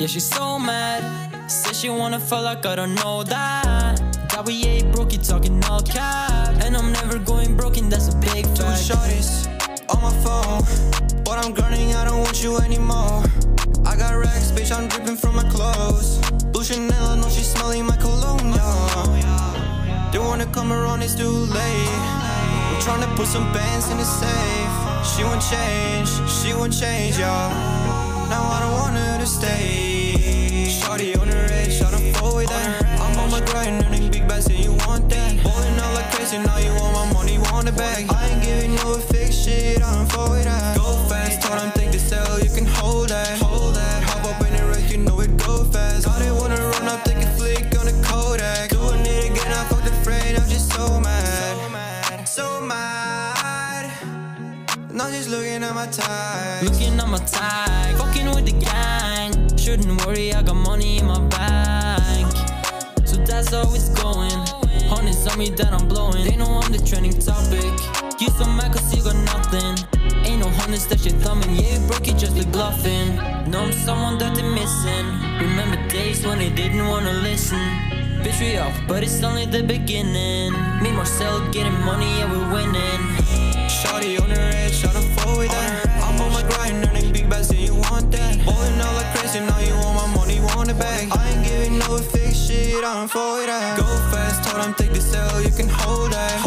she's so mad. Says she wanna fall like I don't know that. That we ain't broke, you talking all cap. And I'm never going broken, that's a big fact. Two shorties on my phone, but I'm grinding, I don't want you anymore. I got racks, bitch, I'm dripping from my clothes. Blue Chanel, I know she's smelling my cologne, yeah. They wanna come around, it's too late. I'm tryna put some bands in the safe. She won't change, yeah. Now I don't want her to stay. Shorty on the red, shot and fall with that. I'm on my grind, earning big bags, and you want that. Balling out like crazy, now you want my money, want it back. I ain't giving no fake shit, I don't fall with that. Go fast, told them take the cell, you can hold that. Hop up in the wreck, you know it go fast. I didn't wanna run up, take a flick on the Kodak. Doing it again, I fucked the freight, I'm just so mad. So mad. Now she's looking at my tag. Looking at my tag, fucking with the gang. Shouldn't worry, I got money in my bank. So that's how it's going. Honest on me that I'm blowing. They know I'm the trending topic. You so mad cause you got nothing. Ain't no honest that you're thumbing. Yeah, you broke it just like bluffing. Know I'm someone that they're missing. Remember days when they didn't wanna listen. Bitch, we off, but it's only the beginning. Me and Marcel getting money, yeah, we're winning. Shorty on the red, shot and fall with that. I'm on my grind, earning big bags, and you want that. Balling out like crazy, now you want my money, want it back. I ain't giving no fake shit, I don't fall with that. Go fast, told them take the cell, you can hold that.